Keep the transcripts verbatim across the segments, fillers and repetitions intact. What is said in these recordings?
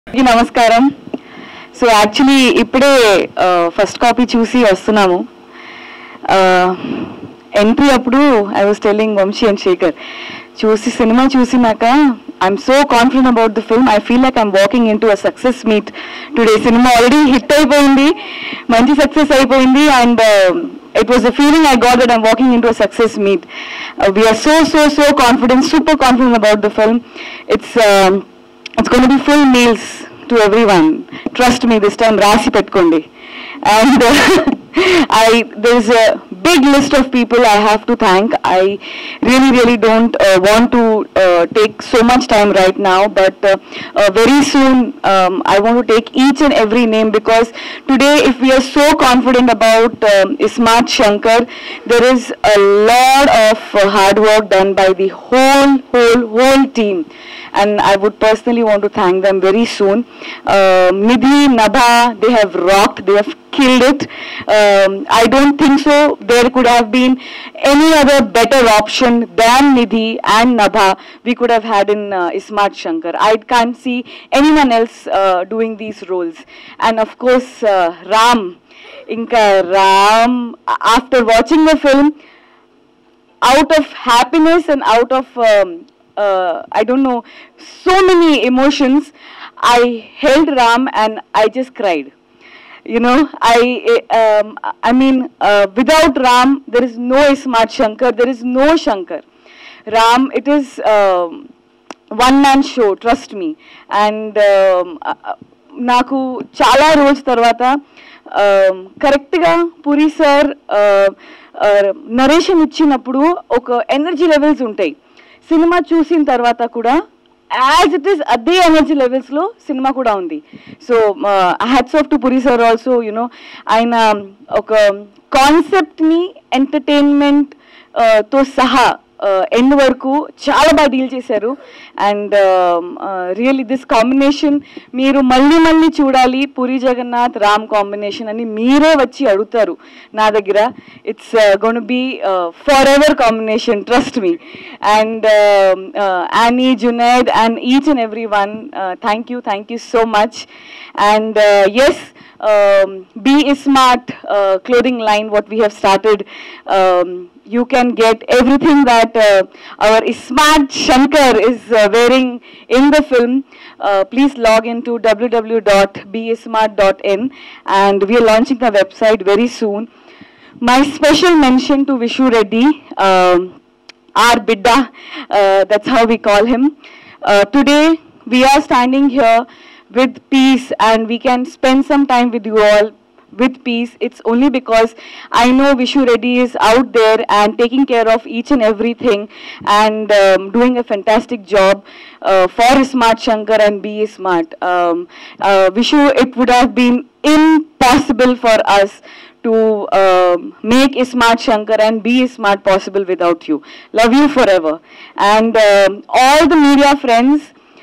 నమస్కారం. So actually ఇప్పుడే first copy చూసి వస్తున్నాము. ఎంట్రీ అప్పుడు I was telling Vamshi and Shekhar, చూసి సినిమా చూసినాక I'm so confident about the film. I feel like I'm walking into a success meet today. Cinema already hit అయిపోయింది, మంచి success అయిపోయింది. And it was a feeling I got that I'm walking into a success meet. Uh, we are so so so confident, super confident about the film. It's um, it's going to be full meals to everyone. Trust me, this time rasi petkondi. And uh, I there's a big list of people I have to thank. I really really don't uh, want to uh, take so much time right now, but uh, uh, very soon um, I want to take each and every name, because today if we are so confident about um, iSmart Shankar, there is a lot of uh, hard work done by the whole whole whole team, and I would personally want to thank them very soon. Uh, Nidhi, Nabha, they have rocked, they have killed it. Um, I don't think so there could have been any other better option than Nidhi and Nabha we could have had in uh, iSmart Shankar. I can't see anyone else uh, doing these roles. And of course uh, Ram, Inka Ram, after watching the film, out of happiness and out of um, uh, I don't know, so many emotions, I held Ram and I just cried. You know, I um, I mean, uh, without Ram, there is no iSmart Shankar, there is no Shankar. Ram, it is um, one man show, trust me. And నాకు చాలా రోజు తర్వాత కరెక్ట్గా పురి sir narration ఇచ్చినప్పుడు ఒక energy levels ఉంటాయి. Cinema చూసిన తర్వాత కూడా యాజ్ ఇట్ ఈస్ అదే ఎనర్జీ లెవెల్స్లో సినిమా కూడా ఉంది. So hats off to Puri sir also. You know, ఆయన ఒక కాన్సెప్ట్ని ఎంటర్టైన్మెంట్తో సహా ఎండ్ వరకు చాలా బాగా డీల్ చేశారు. అండ్ రియల్లీ దిస్ కాంబినేషన్ మీరు మళ్ళీ మళ్ళీ చూడాలి, పూరి జగన్నాథ్ రామ్ కాంబినేషన్ అని మీరే వచ్చి అడుగుతారు నా దగ్గర. It's gonna be forever combination, trust me. And Ani, Junaid and each and every one, thank you thank you so much. And uh, yes, um, Be iSmart uh, clothing line, what we have started, um, you can get everything that uh, our iSmart Shankar is uh, wearing in the film. Uh, please log into w w w dot be smart dot in, and we are launching the website very soon. My special mention to Vishu Reddy, uh, our Bidda, uh, that's how we call him. Uh, today we are standing here with peace, and we can spend some time with you all with peace. It's only because I know Vishu Reddy is out there and taking care of each and everything, and um, doing a fantastic job uh, for iSmart Shankar and Be iSmart. Um, uh, Vishu, it would have been impossible for us to uh, make iSmart Shankar and Be iSmart possible without you. Love you forever. And um, all the media friends,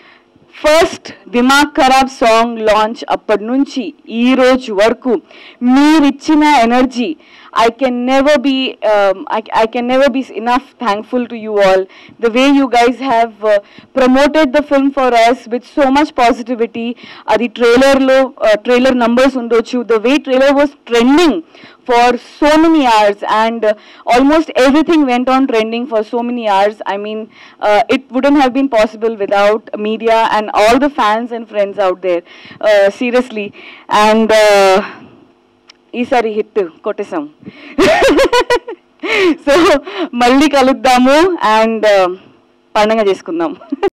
first Dimaag Kharaab song launch అప్పటి నుంచి ఈ రోజు వరకు మీరిచ్చిన energy, I can never be um, I, I can never be enough thankful to you all. The way you guys have uh, promoted the film for us with so much positivity. Adi trailer lo uh, trailer numbers undochu, the way trailer was trending for so many hours, and uh, almost everything went on trending for so many hours. I mean, uh, it wouldn't have been possible without media and all the fans and friends out there, uh, seriously. And uh, ఈసారి hit కొట్టేసాం. So మళ్ళీ కలుద్దాము and పండగ చేసుకుందాం.